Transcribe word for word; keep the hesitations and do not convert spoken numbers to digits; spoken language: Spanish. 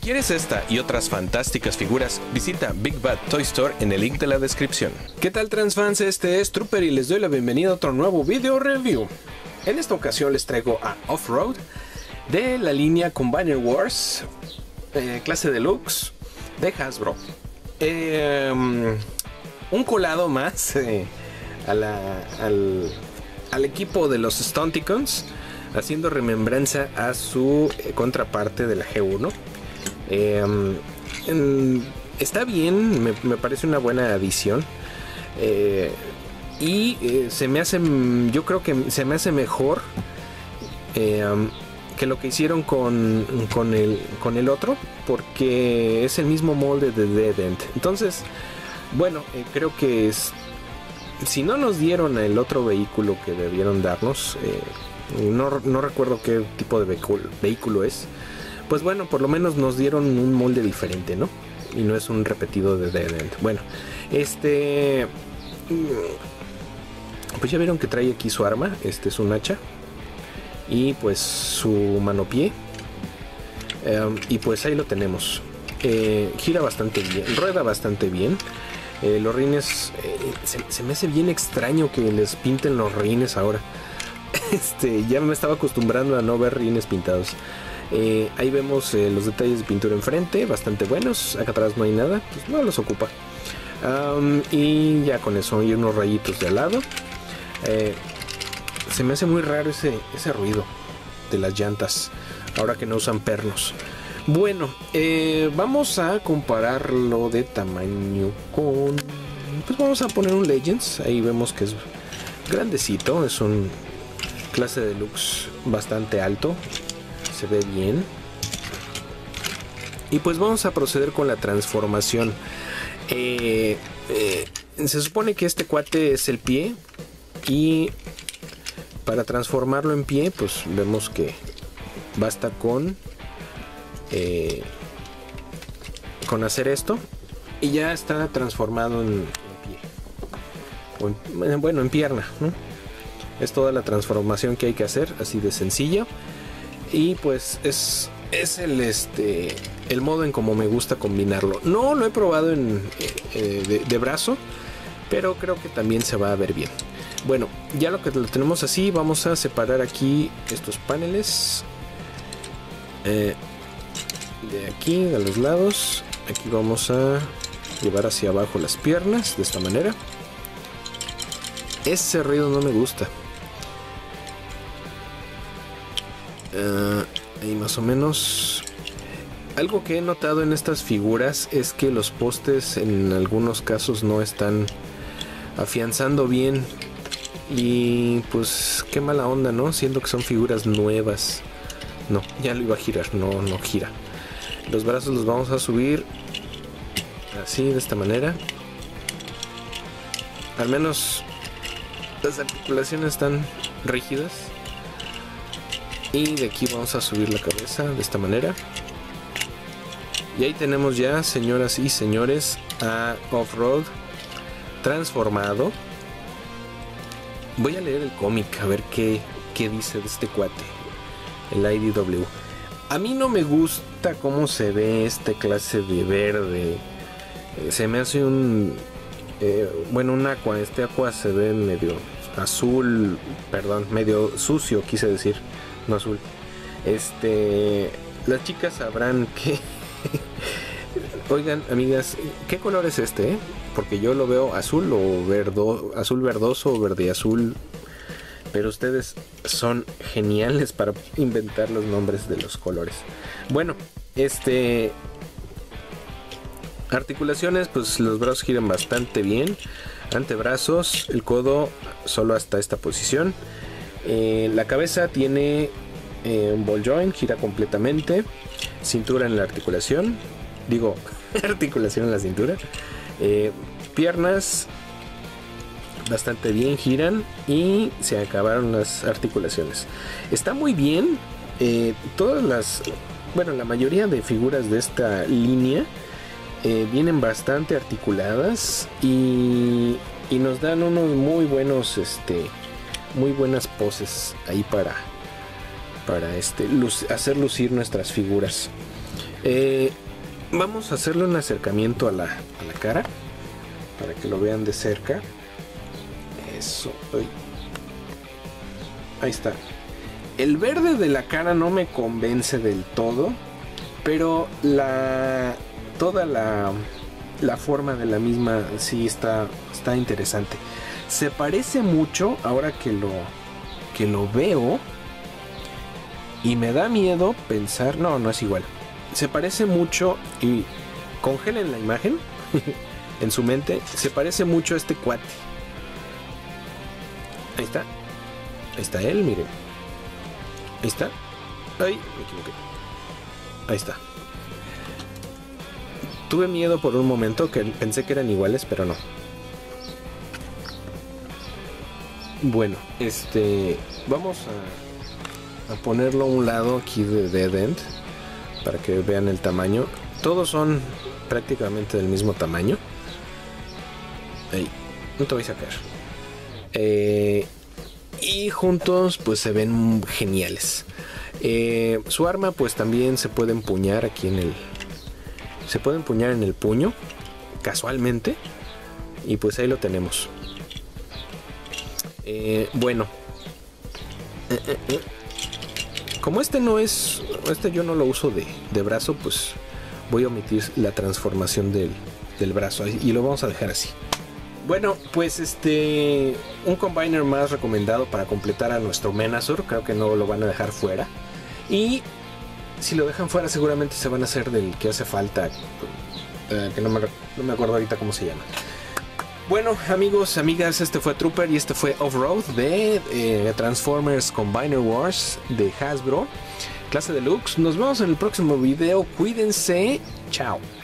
quieres esta y otras fantásticas figuras, visita Big Bad Toy Store en el link de la descripción. ¿Qué tal, transfans? Este es Trooper y les doy la bienvenida a otro nuevo video review. En esta ocasión les traigo a Off-Road de la línea Combiner Wars, eh, clase deluxe de Hasbro. Eh, un colado más eh, a la, al, al equipo de los Stunticons, haciendo remembranza a su eh, contraparte de la G uno. Eh, en, está bien, me, me parece una buena adición. Eh, y eh, se me hace, yo creo que se me hace mejor eh, um, que lo que hicieron con, con, el, con el otro, porque es el mismo molde de Dead End. Entonces, bueno, eh, creo que es, si no nos dieron el otro vehículo que debieron darnos, eh, no, no recuerdo qué tipo de vehículo, vehículo es, pues bueno, por lo menos nos dieron un molde diferente, ¿no? Y no es un repetido de Dead End. Bueno, este... pues ya vieron que trae aquí su arma. Este es un hacha. Y pues su manopié. Um, y pues ahí lo tenemos. Eh, gira bastante bien, rueda bastante bien. Eh, los rines... Eh, se, se me hace bien extraño que les pinten los rines ahora. Este, ya me estaba acostumbrando a no ver rines pintados. Eh, ahí vemos eh, los detalles de pintura enfrente, bastante buenos. Acá atrás no hay nada, pues no los ocupa. Um, y ya con eso, y unos rayitos de al lado. Eh, se me hace muy raro ese, ese ruido de las llantas, ahora que no usan pernos. Bueno, eh, vamos a compararlo de tamaño con... pues vamos a poner un Legends. Ahí vemos que es grandecito, es un clase deluxe bastante alto. Se ve bien. Y pues vamos a proceder con la transformación. Eh, eh, se supone que este cuate es el pie. Y para transformarlo en pie, pues vemos que basta con eh, con hacer esto y ya está transformado en, en pie. O en, bueno, en pierna, ¿no? Es toda la transformación que hay que hacer, así de sencillo. Y pues es, es el, este, el modo en como me gusta combinarlo. No lo he probado en, eh, de, de brazo, pero creo que también se va a ver bien. Bueno, ya lo que lo tenemos así, vamos a separar aquí estos paneles. Eh, de aquí, a los lados. Aquí vamos a llevar hacia abajo las piernas, de esta manera. Ese ruido no me gusta. Uh, ahí más o menos. Algo que he notado en estas figuras es que los postes en algunos casos no están afianzando bien. Y pues qué mala onda, ¿no? Siendo que son figuras nuevas. No, ya lo iba a girar, no, no gira. Los brazos los vamos a subir así, de esta manera. Al menos las articulaciones están rígidas. Y de aquí vamos a subir la cabeza de esta manera. Y ahí tenemos ya, señoras y señores, a Off-Road transformado. Voy a leer el cómic a ver qué, qué dice de este cuate, el I D W. A mí no me gusta cómo se ve esta clase de verde. Eh, se me hace un... Eh, bueno, un aqua. Este aqua se ve medio azul, perdón, medio sucio, quise decir. No azul. Este, las chicas sabrán que... Oigan, amigas, ¿qué color es este? Eh? Porque yo lo veo azul o verdo, azul verdoso o verde azul. Pero ustedes son geniales para inventar los nombres de los colores. Bueno, este... articulaciones, pues los brazos giran bastante bien. Antebrazos, el codo solo hasta esta posición. Eh, la cabeza tiene eh, un ball joint, gira completamente. Cintura en la articulación. Digo, articulación en la cintura. Eh, piernas bastante bien, giran. Y se acabaron las articulaciones. Está muy bien. Eh, todas las... Bueno, la mayoría de figuras de esta línea eh, vienen bastante articuladas. Y, y nos dan unos muy buenos... Este... muy buenas poses ahí para para este luz, hacer lucir nuestras figuras. Eh, vamos a hacerle un acercamiento a la, a la cara para que lo vean de cerca. Eso. Ay. Ahí está. El verde de la cara no me convence del todo, pero la toda la, la forma de la misma sí está, está interesante. Se parece mucho ahora que lo, que lo veo y me da miedo pensar, no, no es igual. Se parece mucho y congelen la imagen en su mente. Se parece mucho a este cuate. Ahí está. Ahí está él, miren. Ahí está. Ay, me equivoqué. Ahí está. Tuve miedo por un momento, que pensé que eran iguales, pero no. Bueno, este... vamos a, a ponerlo a un lado aquí de Dead End para que vean el tamaño. Todos son prácticamente del mismo tamaño. Ahí. No te voy a sacar. Eh... Y juntos pues se ven geniales. Eh, su arma pues también se puede empuñar aquí en el... Se puede empuñar en el puño, casualmente. Y pues ahí lo tenemos. Eh, bueno. Eh, eh, eh. Como este no es... Este yo no lo uso de, de brazo, pues voy a omitir la transformación del, del brazo. Y lo vamos a dejar así. Bueno, pues este... un combiner más recomendado para completar a nuestro Menazor. Creo que no lo van a dejar fuera. Y si lo dejan fuera seguramente se van a hacer del que hace falta. Eh, que no me, no me acuerdo ahorita cómo se llama. Bueno, amigos, amigas, este fue Trooper y este fue Off-Road de eh, Transformers Combiner Wars de Hasbro. Clase Deluxe. Nos vemos en el próximo video. Cuídense. Chao.